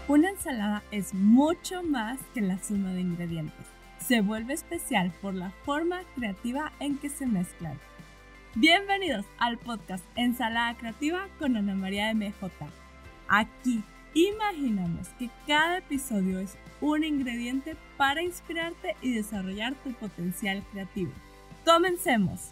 Una ensalada es mucho más que la suma de ingredientes. Se vuelve especial por la forma creativa en que se mezclan. Bienvenidos al podcast Ensalada Creativa con Ana María MJ. Aquí imaginamos que cada episodio es un ingrediente para inspirarte y desarrollar tu potencial creativo. ¡Comencemos!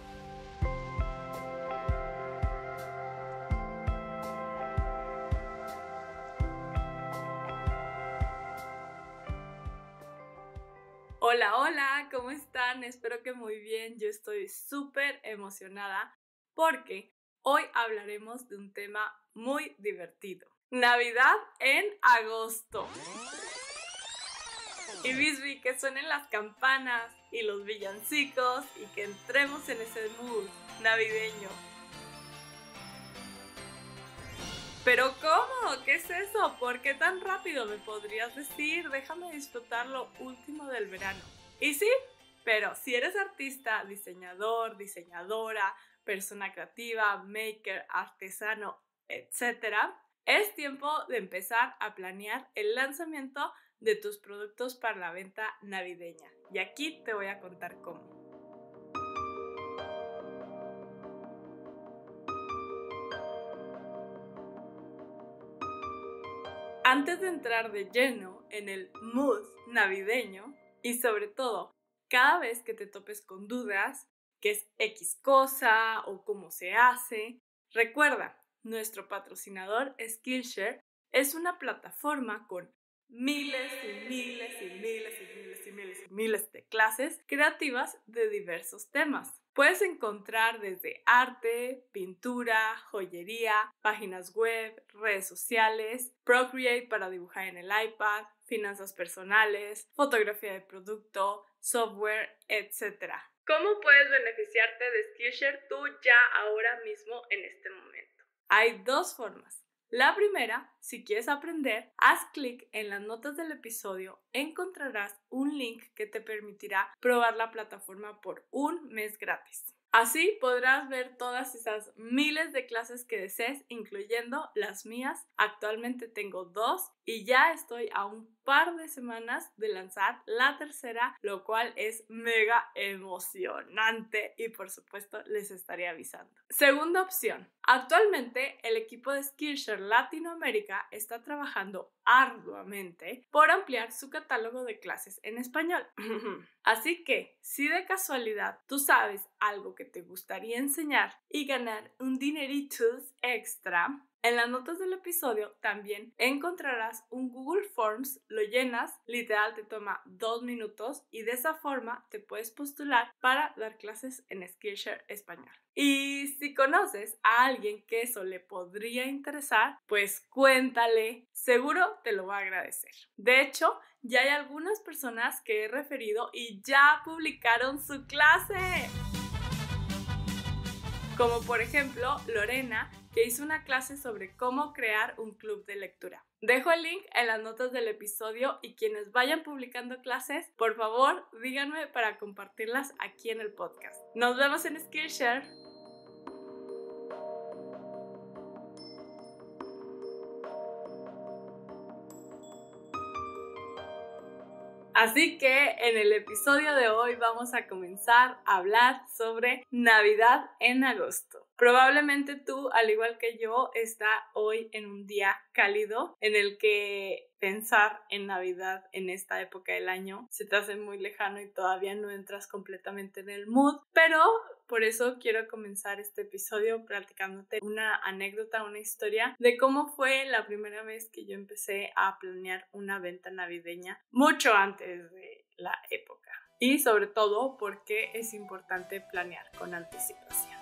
Hola, ¿cómo están? Espero que muy bien. Yo estoy súper emocionada porque hoy hablaremos de un tema muy divertido. Navidad en agosto. Y Bisbee, que suenen las campanas y los villancicos y que entremos en ese mood navideño. ¿Pero cómo? ¿Qué es eso? ¿Por qué tan rápido? ¿Me podrías decir? Déjame disfrutar lo último del verano. Y sí, pero si eres artista, diseñador, diseñadora, persona creativa, maker, artesano, etc., es tiempo de empezar a planear el lanzamiento de tus productos para la venta navideña. Y aquí te voy a contar cómo. Antes de entrar de lleno en el mood navideño y sobre todo cada vez que te topes con dudas, qué es X cosa o cómo se hace, recuerda, nuestro patrocinador Skillshare es una plataforma con miles de clases creativas de diversos temas. Puedes encontrar desde arte, pintura, joyería, páginas web, redes sociales, Procreate para dibujar en el iPad, finanzas personales, fotografía de producto, software, etc. ¿Cómo puedes beneficiarte de Skillshare tú ya ahora mismo en este momento? Hay dos formas. La primera, si quieres aprender, haz clic en las notas del episodio, encontrarás un link que te permitirá probar la plataforma por un mes gratis. Así podrás ver todas esas miles de clases que desees, incluyendo las mías. Actualmente tengo 2 y ya estoy a un par de semanas de lanzar la tercera, lo cual es mega emocionante y por supuesto les estaré avisando. Segunda opción. Actualmente el equipo de Skillshare Latinoamérica está trabajando arduamente por ampliar su catálogo de clases en español. Así que, si de casualidad tú sabes algo que te gustaría enseñar y ganar un dineritos extra, en las notas del episodio también encontrarás un Google Forms, lo llenas, literal te toma 2 minutos y de esa forma te puedes postular para dar clases en Skillshare Español. Y si conoces a alguien que eso le podría interesar, pues cuéntale, seguro te lo va a agradecer. De hecho, ya hay algunas personas que he referido y ya publicaron su clase. Como por ejemplo Lorena, que hizo una clase sobre cómo crear un club de lectura. Dejo el link en las notas del episodio y quienes vayan publicando clases, por favor, díganme para compartirlas aquí en el podcast. Nos vemos en Skillshare. Así que en el episodio de hoy vamos a comenzar a hablar sobre Navidad en agosto. Probablemente tú, al igual que yo, está hoy en un día cálido en el que pensar en Navidad en esta época del año se te hace muy lejano y todavía no entras completamente en el mood, pero por eso quiero comenzar este episodio platicándote una anécdota, una historia de cómo fue la primera vez que yo empecé a planear una venta navideña mucho antes de la época y sobre todo porque es importante planear con anticipación.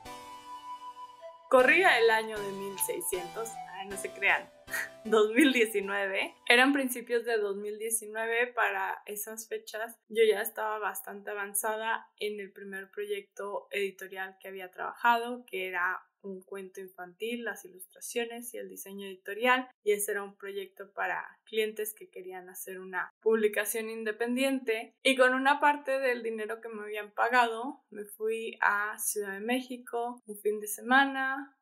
Corría el año de 1600, no se crean, 2019. Eran principios de 2019, para esas fechas yo ya estaba bastante avanzada en el primer proyecto editorial que había trabajado, que era un cuento infantil, las ilustraciones y el diseño editorial, y ese era un proyecto para clientes que querían hacer una publicación independiente, y con una parte del dinero que me habían pagado me fui a Ciudad de México un fin de semana,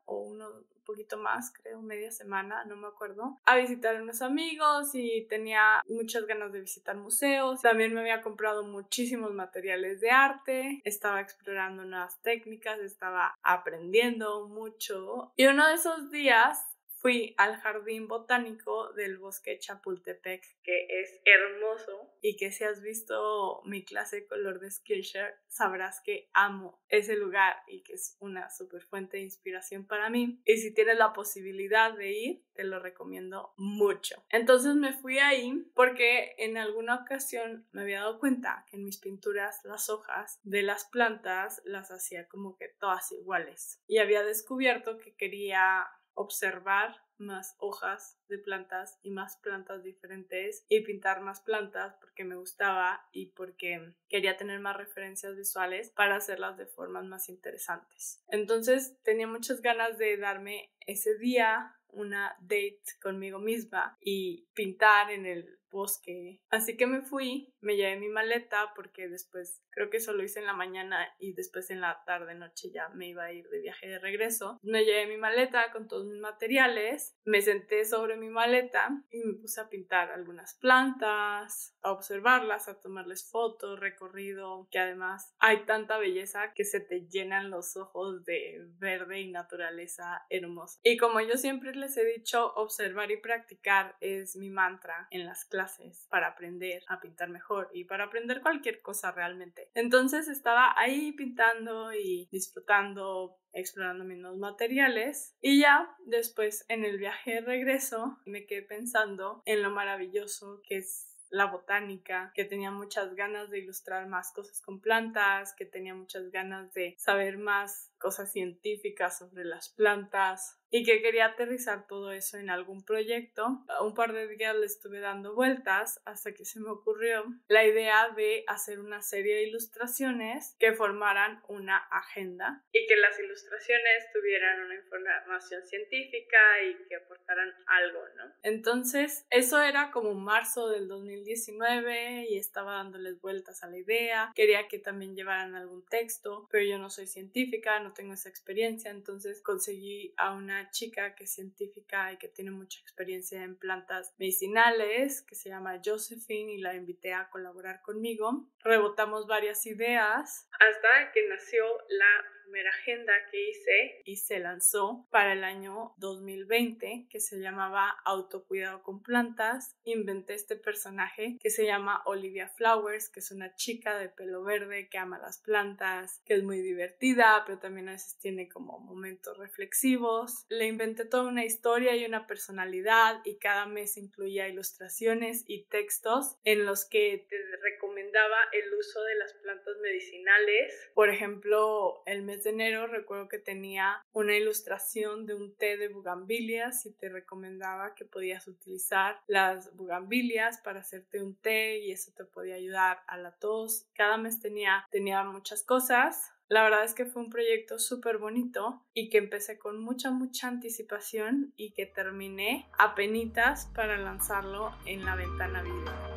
o un poquito más, creo, media semana, no me acuerdo, a visitar a unos amigos y tenía muchas ganas de visitar museos. También me había comprado muchísimos materiales de arte, estaba explorando nuevas técnicas, estaba aprendiendo mucho. Y uno de esos días fui al jardín botánico del bosque Chapultepec, que es hermoso y que si has visto mi clase de color de Skillshare, sabrás que amo ese lugar y que es una súper fuente de inspiración para mí. Y si tienes la posibilidad de ir, te lo recomiendo mucho. Entonces me fui ahí porque en alguna ocasión me había dado cuenta que en mis pinturas las hojas de las plantas las hacía como que todas iguales. Y había descubierto que quería observar más hojas de plantas y más plantas diferentes y pintar más plantas porque me gustaba y porque quería tener más referencias visuales para hacerlas de formas más interesantes. Entonces tenía muchas ganas de darme ese día una date conmigo misma y pintar en el bosque. Así que me fui, me llevé mi maleta porque después creo que eso lo hice en la mañana y después en la tarde noche ya me iba a ir de viaje de regreso. Me llevé mi maleta con todos mis materiales, me senté sobre mi maleta y me puse a pintar algunas plantas, a observarlas, a tomarles fotos, recorrido, que además hay tanta belleza que se te llenan los ojos de verde y naturaleza hermosa. Y como yo siempre les he dicho, observar y practicar es mi mantra en las clases para aprender a pintar mejor y para aprender cualquier cosa realmente. Entonces estaba ahí pintando y disfrutando, explorando mis nuevos materiales y ya después en el viaje de regreso me quedé pensando en lo maravilloso que es la botánica, que tenía muchas ganas de ilustrar más cosas con plantas, que tenía muchas ganas de saber más cosas científicas sobre las plantas y que quería aterrizar todo eso en algún proyecto. Un par de días le estuve dando vueltas hasta que se me ocurrió la idea de hacer una serie de ilustraciones que formaran una agenda y que las ilustraciones tuvieran una información científica y que aportaran algo, ¿no? Entonces, eso era como marzo del 2019 y estaba dándoles vueltas a la idea. Quería que también llevaran algún texto, pero yo no soy científica, no tengo esa experiencia, entonces conseguí a una chica que es científica y que tiene mucha experiencia en plantas medicinales, que se llama Josephine, y la invité a colaborar conmigo. Rebotamos varias ideas hasta que nació la primera agenda que hice y se lanzó para el año 2020, que se llamaba Autocuidado con Plantas. Inventé este personaje que se llama Olivia Flowers, que es una chica de pelo verde que ama las plantas, que es muy divertida, pero también a veces tiene como momentos reflexivos. Le inventé toda una historia y una personalidad y cada mes incluía ilustraciones y textos en los que te recomendaba el uso de las plantas medicinales. Por ejemplo, el mes de enero recuerdo que tenía una ilustración de un té de bugambilias y te recomendaba que podías utilizar las bugambilias para hacerte un té y eso te podía ayudar a la tos. Cada mes tenía muchas cosas. La verdad es que fue un proyecto súper bonito y que empecé con mucha anticipación y que terminé apenitas para lanzarlo en la ventana navideña.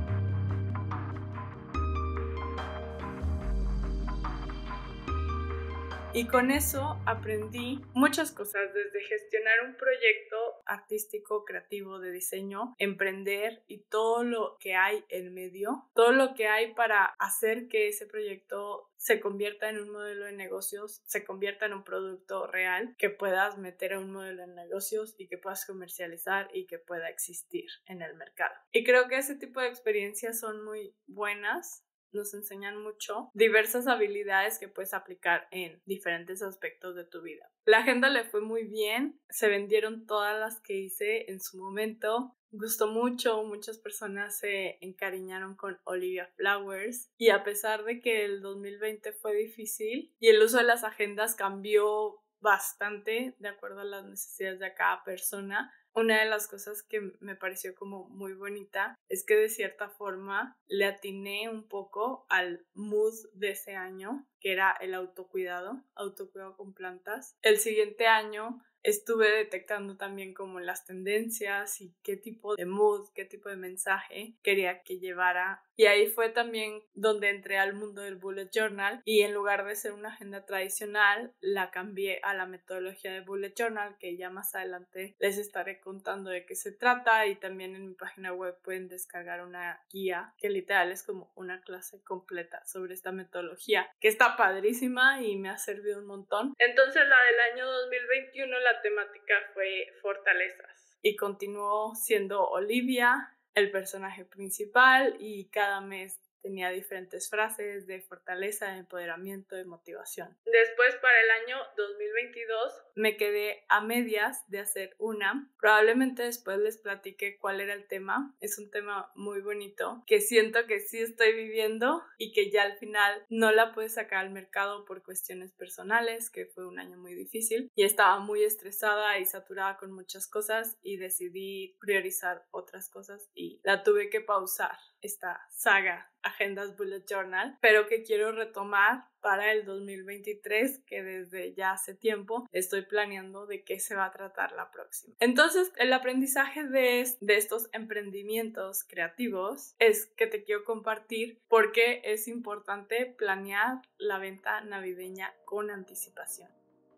Y con eso aprendí muchas cosas, desde gestionar un proyecto artístico, creativo, de diseño, emprender y todo lo que hay en medio, todo lo que hay para hacer que ese proyecto se convierta en un modelo de negocios, se convierta en un producto real que puedas meter a un modelo de negocios y que puedas comercializar y que pueda existir en el mercado. Y creo que ese tipo de experiencias son muy buenas. Nos enseñan mucho diversas habilidades que puedes aplicar en diferentes aspectos de tu vida. La agenda le fue muy bien, se vendieron todas las que hice en su momento. Gustó mucho, muchas personas se encariñaron con Olivia Flowers y a pesar de que el 2020 fue difícil y el uso de las agendas cambió bastante de acuerdo a las necesidades de cada persona, Una de las cosas que me pareció como muy bonita es que de cierta forma le atiné un poco al mood de ese año, que era el autocuidado con plantas. El siguiente año estuve detectando también como las tendencias y qué tipo de mood, qué tipo de mensaje quería que llevara. Y ahí fue también donde entré al mundo del bullet journal y en lugar de ser una agenda tradicional, la cambié a la metodología de bullet journal, que ya más adelante les estaré contando de qué se trata, y también en mi página web pueden descargar una guía que literal es como una clase completa sobre esta metodología, que está padrísima y me ha servido un montón. Entonces la del año 2021 la temática fue fortalezas y continuó siendo Olivia el personaje principal y cada mes tenía diferentes frases de fortaleza, de empoderamiento, de motivación. Después, para el año 2022, me quedé a medias de hacer una. Probablemente después les platique cuál era el tema. Es un tema muy bonito que siento que sí estoy viviendo y que ya al final no la pude sacar al mercado por cuestiones personales, que fue un año muy difícil y estaba muy estresada y saturada con muchas cosas y decidí priorizar otras cosas y la tuve que pausar, esta saga Agendas Bullet Journal, pero que quiero retomar para el 2023, que desde ya hace tiempo estoy planeando de qué se va a tratar la próxima. Entonces, el aprendizaje de estos emprendimientos creativos es que te quiero compartir por qué es importante planear la venta navideña con anticipación.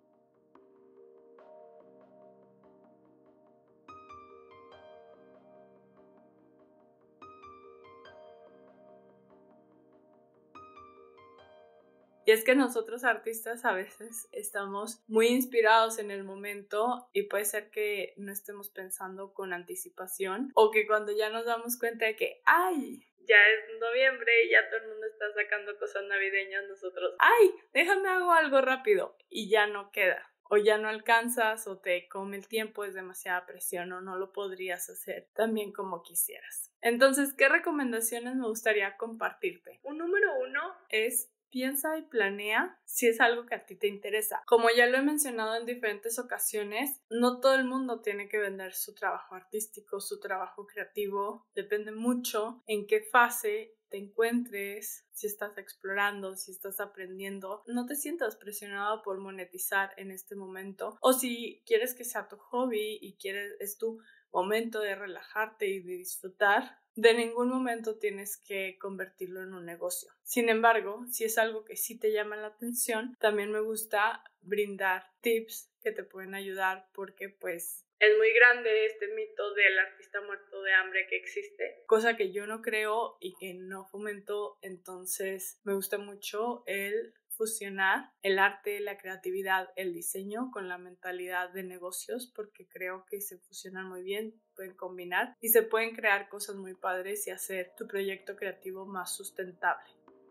Y es que nosotros artistas a veces estamos muy inspirados en el momento y puede ser que no estemos pensando con anticipación o que cuando ya nos damos cuenta de que ¡ay! Ya es noviembre y ya todo el mundo está sacando cosas navideñas, nosotros ¡ay! Déjame hago algo rápido y ya no queda. O ya no alcanzas o te come el tiempo, es demasiada presión o no lo podrías hacer tan bien como quisieras. Entonces, ¿qué recomendaciones me gustaría compartirte? Número 1 es piensa y planea si es algo que a ti te interesa. Como ya lo he mencionado en diferentes ocasiones, no todo el mundo tiene que vender su trabajo artístico, su trabajo creativo. Depende mucho en qué fase te encuentres, si estás explorando, si estás aprendiendo. No te sientas presionado por monetizar en este momento, o si quieres que sea tu hobby y es tu momento de relajarte y de disfrutar, de ningún momento tienes que convertirlo en un negocio. Sin embargo, si es algo que sí te llama la atención, también me gusta brindar tips que te pueden ayudar porque pues es muy grande este mito del artista muerto de hambre que existe, cosa que yo no creo y que no fomento. Entonces me gusta mucho el fusionar el arte, la creatividad, el diseño con la mentalidad de negocios, porque creo que se fusionan muy bien, pueden combinar y se pueden crear cosas muy padres y hacer tu proyecto creativo más sustentable.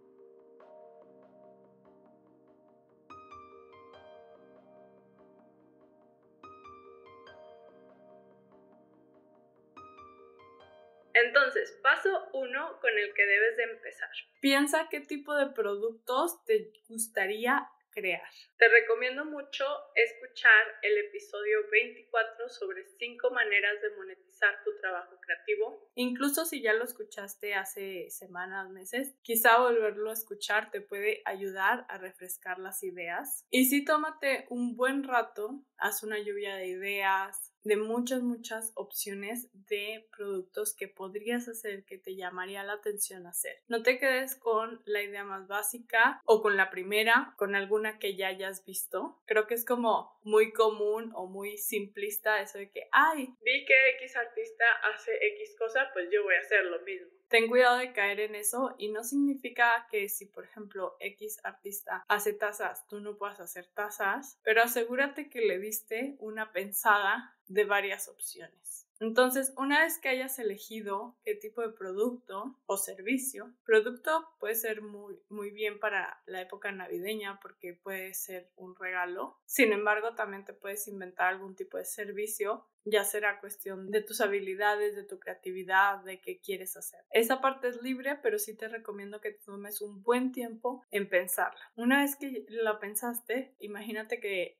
Entonces, paso 1 con el que debes de empezar. Piensa qué tipo de productos te gustaría crear. Te recomiendo mucho escuchar el episodio 24 sobre 5 maneras de monetizar tu trabajo creativo. Incluso si ya lo escuchaste hace semanas, meses, quizá volverlo a escuchar te puede ayudar a refrescar las ideas. Y sí, tómate un buen rato, haz una lluvia de ideas, de muchas opciones de productos que podrías hacer, que te llamaría la atención hacer. No te quedes con la idea más básica o con la primera, con alguna que ya hayas visto. Creo que es como muy común o muy simplista eso de que, ay, vi que X artista hace X cosa, pues yo voy a hacer lo mismo. Ten cuidado de caer en eso y no significa que si, por ejemplo, X artista hace tazas, tú no puedas hacer tazas, pero asegúrate que le diste una pensada de varias opciones. Entonces, una vez que hayas elegido qué tipo de producto o servicio, producto puede ser muy bien para la época navideña porque puede ser un regalo. Sin embargo, también te puedes inventar algún tipo de servicio, ya será cuestión de tus habilidades, de tu creatividad, de qué quieres hacer. Esa parte es libre, pero sí te recomiendo que te tomes un buen tiempo en pensarla. Una vez que la pensaste, imagínate que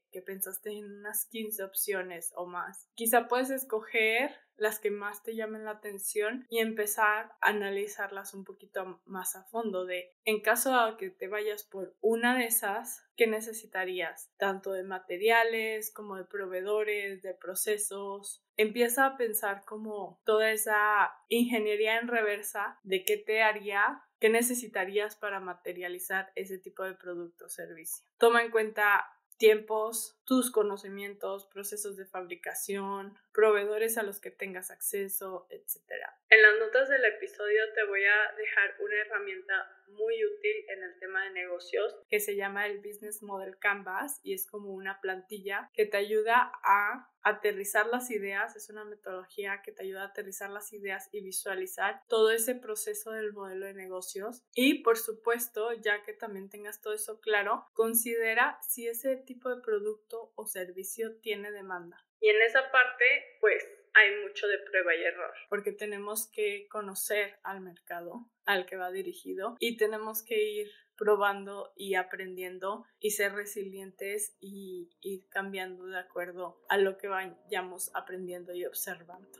que pensaste en unas 15 opciones o más. Quizá puedes escoger las que más te llamen la atención y empezar a analizarlas un poquito más a fondo en caso de que te vayas por una de esas, ¿qué necesitarías? Tanto de materiales como de proveedores, de procesos. Empieza a pensar como toda esa ingeniería en reversa de qué necesitarías para materializar ese tipo de producto o servicio. Toma en cuenta tiempos, tus conocimientos, procesos de fabricación, proveedores a los que tengas acceso, etc. En las notas del episodio te voy a dejar una herramienta muy útil en el tema de negocios que se llama el Business Model Canvas y es como una plantilla que te ayuda a aterrizar las ideas. Es una metodología que te ayuda a aterrizar las ideas y visualizar todo ese proceso del modelo de negocios. Y por supuesto, ya que también tengas todo eso claro, considera si ese tipo de producto o servicio tiene demanda. Y en esa parte, pues, hay mucho de prueba y error, porque tenemos que conocer al mercado al que va dirigido y tenemos que ir probando y aprendiendo y ser resilientes y ir cambiando de acuerdo a lo que vayamos aprendiendo y observando.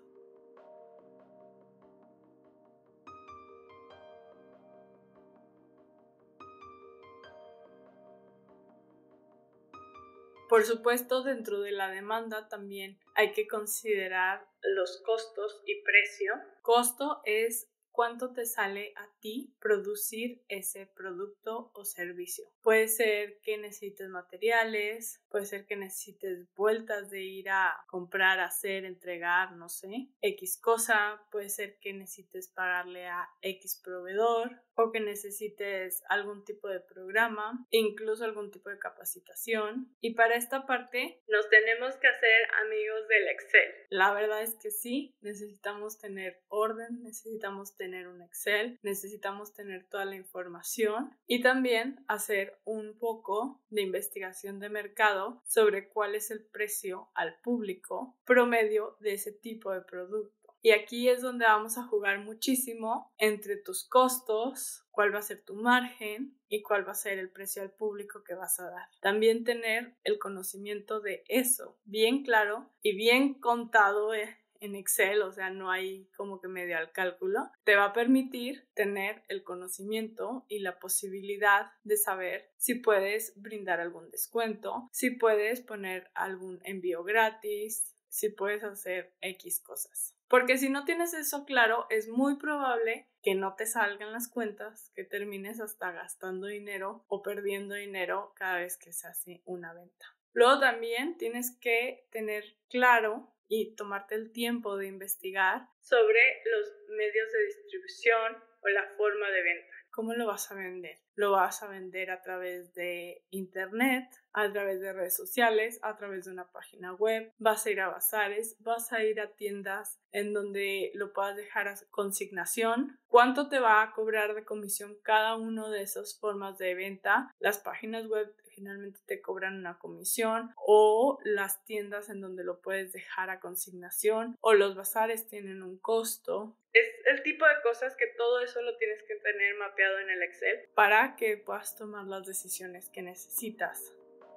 Por supuesto, dentro de la demanda también hay que considerar los costos y precio. Costo es cuánto te sale a ti producir ese producto o servicio. Puede ser que necesites materiales, puede ser que necesites vueltas de ir a comprar, hacer, entregar, no sé, X cosa, puede ser que necesites pagarle a X proveedor o que necesites algún tipo de programa, incluso algún tipo de capacitación. Y para esta parte nos tenemos que hacer amigos del Excel. La verdad es que sí, necesitamos tener orden, necesitamos tener un Excel, necesitamos tener toda la información y también hacer un poco de investigación de mercado sobre cuál es el precio al público promedio de ese tipo de producto. Y aquí es donde vamos a jugar muchísimo entre tus costos, cuál va a ser tu margen y cuál va a ser el precio al público que vas a dar. También tener el conocimiento de eso bien claro y bien contado en Excel, o sea, no hay como que medio al cálculo, te va a permitir tener el conocimiento y la posibilidad de saber si puedes brindar algún descuento, si puedes poner algún envío gratis, si puedes hacer X cosas. Porque si no tienes eso claro, es muy probable que no te salgan las cuentas, que termines hasta gastando dinero o perdiendo dinero cada vez que se hace una venta. Luego también tienes que tener claro y tomarte el tiempo de investigar sobre los medios de distribución o la forma de venta. ¿Cómo lo vas a vender? Lo vas a vender a través de internet, a través de redes sociales, a través de una página web, vas a ir a bazares, vas a ir a tiendas en donde lo puedas dejar a consignación. ¿Cuánto te va a cobrar de comisión cada una de esas formas de venta? Las páginas web finalmente te cobran una comisión o las tiendas en donde lo puedes dejar a consignación o los bazares tienen un costo. Es el tipo de cosas que todo eso lo tienes que tener mapeado en el Excel para que puedas tomar las decisiones que necesitas.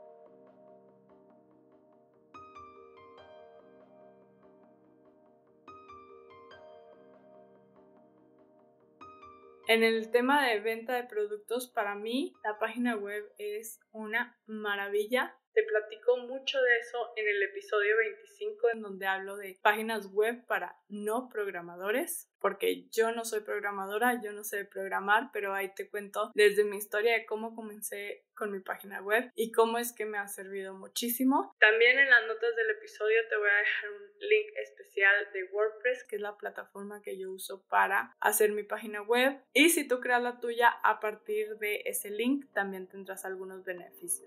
En el tema de venta de productos, para mí la página web es una maravilla. Te platico mucho de eso en el episodio 25, en donde hablo de páginas web para no programadores, porque yo no soy programadora, yo no sé programar, pero ahí te cuento desde mi historia de cómo comencé con mi página web y cómo es que me ha servido muchísimo. También en las notas del episodio te voy a dejar un link especial de WordPress, que es la plataforma que yo uso para hacer mi página web. Y si tú creas la tuya a partir de ese link, también tendrás algunos beneficios.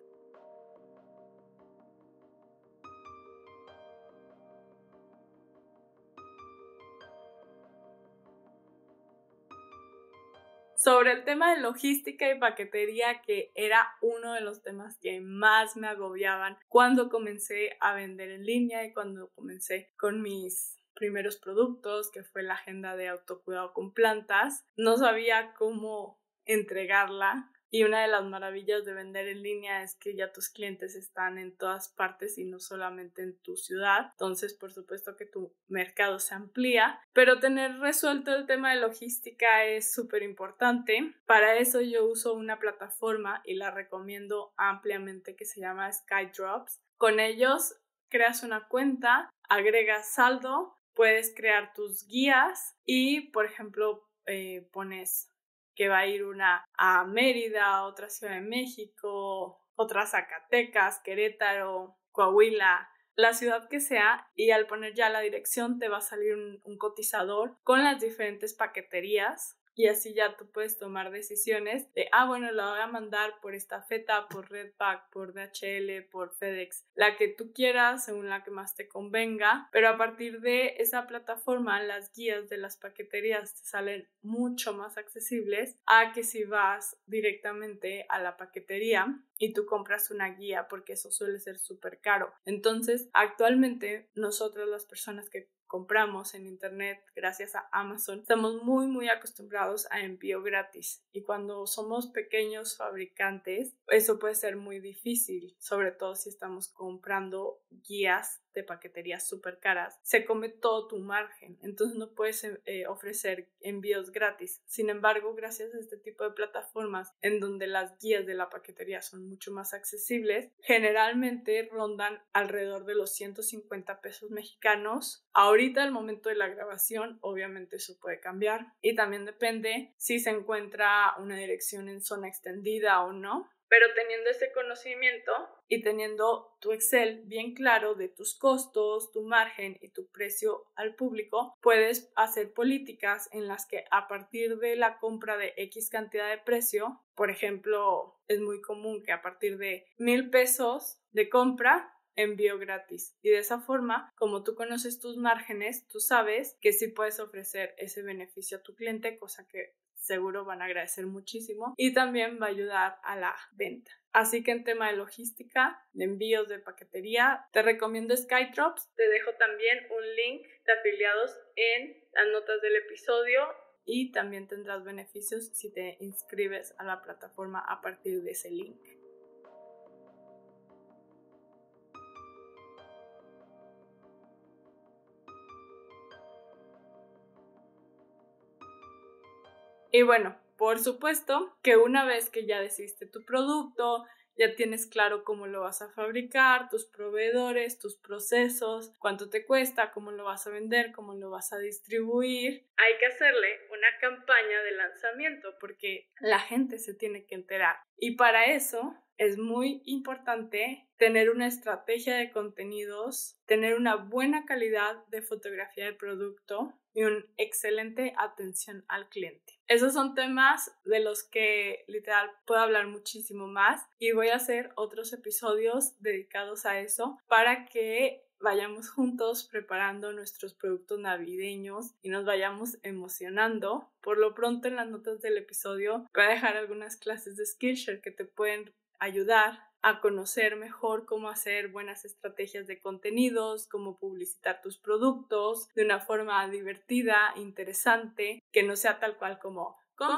Sobre el tema de logística y paquetería, que era uno de los temas que más me agobiaban cuando comencé a vender en línea y cuando comencé con mis primeros productos, que fue la agenda de autocuidado con plantas, no sabía cómo entregarla Y una de las maravillas de vender en línea es que ya tus clientes están en todas partes y no solamente en tu ciudad. Entonces, por supuesto que tu mercado se amplía, pero tener resuelto el tema de logística es súper importante. Para eso yo uso una plataforma y la recomiendo ampliamente que se llama SkyDrops. Con ellos creas una cuenta, agregas saldo, puedes crear tus guías y, por ejemplo, pones que va a ir una a Mérida, otra a Ciudad de México, otra a Zacatecas, Querétaro, Coahuila, la ciudad que sea, y al poner ya la dirección te va a salir un cotizador con las diferentes paqueterías. Y así ya tú puedes tomar decisiones de, bueno, la voy a mandar por estafeta, por Redpack, por DHL, por FedEx, la que tú quieras, según la que más te convenga. Pero a partir de esa plataforma, las guías de las paqueterías te salen mucho más accesibles a que si vas directamente a la paquetería y tú compras una guía, porque eso suele ser súper caro. Entonces, actualmente nosotros, las personas que compramos en internet gracias a Amazon, estamos muy acostumbrados a envío gratis, y cuando somos pequeños fabricantes eso puede ser muy difícil, sobre todo si estamos comprando guías de paquetería súper caras. Se come todo tu margen, entonces no puedes ofrecer envíos gratis. Sin embargo, gracias a este tipo de plataformas en donde las guías de la paquetería son mucho más accesibles, generalmente rondan alrededor de los 150 pesos mexicanos. Ahorita, al momento de la grabación, obviamente eso puede cambiar, y también depende si se encuentra una dirección en zona extendida o no. Pero teniendo ese conocimiento y teniendo tu Excel bien claro de tus costos, tu margen y tu precio al público, puedes hacer políticas en las que a partir de la compra de X cantidad de precio, por ejemplo, es muy común que a partir de 1,000 pesos de compra, envío gratis. Y de esa forma, como tú conoces tus márgenes, tú sabes que sí puedes ofrecer ese beneficio a tu cliente, cosa que seguro van a agradecer muchísimo, y también va a ayudar a la venta. Así que en tema de logística, de envíos de paquetería, te recomiendo SkyDrops. Te dejo también un link de afiliados en las notas del episodio, y también tendrás beneficios si te inscribes a la plataforma a partir de ese link. Y bueno, por supuesto que una vez que ya decidiste tu producto, ya tienes claro cómo lo vas a fabricar, tus proveedores, tus procesos, cuánto te cuesta, cómo lo vas a vender, cómo lo vas a distribuir, hay que hacerle una campaña de lanzamiento porque la gente se tiene que enterar. Y para eso es muy importante tener una estrategia de contenidos, tener una buena calidad de fotografía del producto y una excelente atención al cliente. Esos son temas de los que literal puedo hablar muchísimo más, y voy a hacer otros episodios dedicados a eso para que vayamos juntos preparando nuestros productos navideños y nos vayamos emocionando. Por lo pronto, en las notas del episodio voy a dejar algunas clases de Skillshare que te pueden ayudar a conocer mejor cómo hacer buenas estrategias de contenidos, cómo publicitar tus productos de una forma divertida, interesante, que no sea tal cual como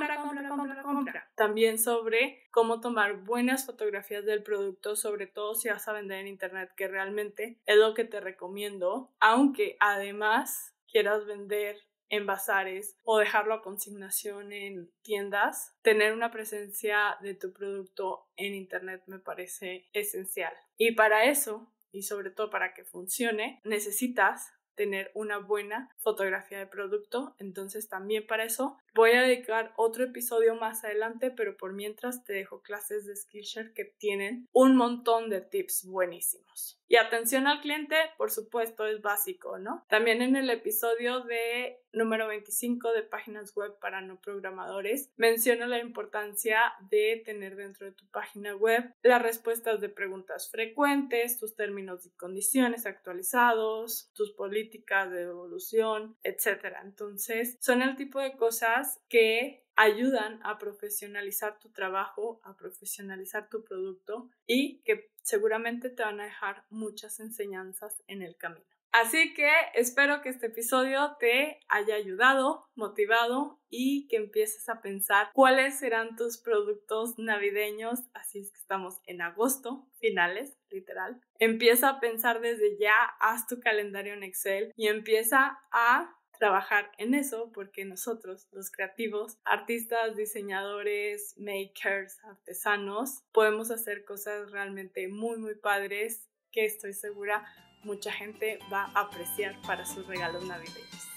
compra. También sobre cómo tomar buenas fotografías del producto, sobre todo si vas a vender en internet, que realmente es lo que te recomiendo, aunque además quieras vender en bazares o dejarlo a consignación en tiendas. Tener una presencia de tu producto en internet me parece esencial. Y para eso, y sobre todo para que funcione, necesitas tener una buena fotografía de producto. Entonces también para eso voy a dedicar otro episodio más adelante, pero por mientras te dejo clases de Skillshare que tienen un montón de tips buenísimos. Y atención al cliente, por supuesto, es básico, ¿no? También en el episodio de número 25 de páginas web para no programadores, menciono la importancia de tener dentro de tu página web las respuestas de preguntas frecuentes, tus términos y condiciones actualizados, tus políticas de devolución, etc. Entonces, son el tipo de cosas que ayudan a profesionalizar tu trabajo, a profesionalizar tu producto, y que seguramente te van a dejar muchas enseñanzas en el camino. Así que espero que este episodio te haya ayudado, motivado y que empieces a pensar cuáles serán tus productos navideños. Así es que estamos en agosto, finales, literal. Empieza a pensar desde ya, haz tu calendario en Excel y empieza a trabajar en eso, porque nosotros, los creativos, artistas, diseñadores, makers, artesanos, podemos hacer cosas realmente muy, muy padres que estoy segura mucha gente va a apreciar para sus regalos navideños.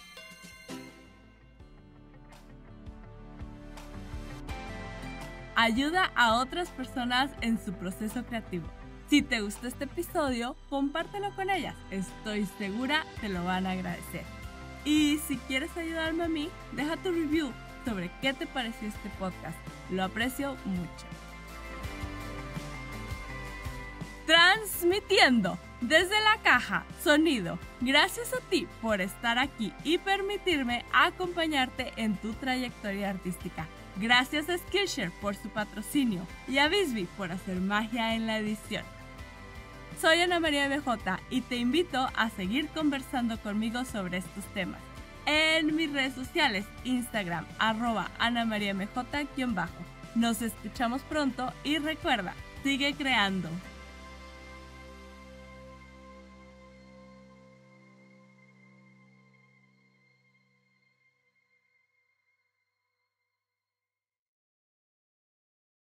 Ayuda a otras personas en su proceso creativo. Si te gustó este episodio, compártelo con ellas. Estoy segura te lo van a agradecer. Y si quieres ayudarme a mí, deja tu review sobre qué te pareció este podcast. Lo aprecio mucho. Transmitiendo desde la caja, sonido. Gracias a ti por estar aquí y permitirme acompañarte en tu trayectoria artística. Gracias a Skillshare por su patrocinio y a Bisbee por hacer magia en la edición. Soy Ana María MJ y te invito a seguir conversando conmigo sobre estos temas en mis redes sociales, Instagram, @AnaMariaMJ_. Nos escuchamos pronto y recuerda, sigue creando.